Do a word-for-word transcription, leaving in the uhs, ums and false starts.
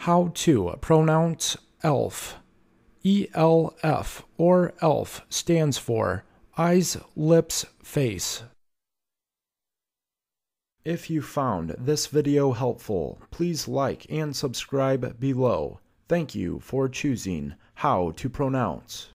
How to pronounce e l f. E L F or e l f stands for eyes, lips, face. If you found this video helpful, please like and subscribe below. Thank you for choosing How to Pronounce.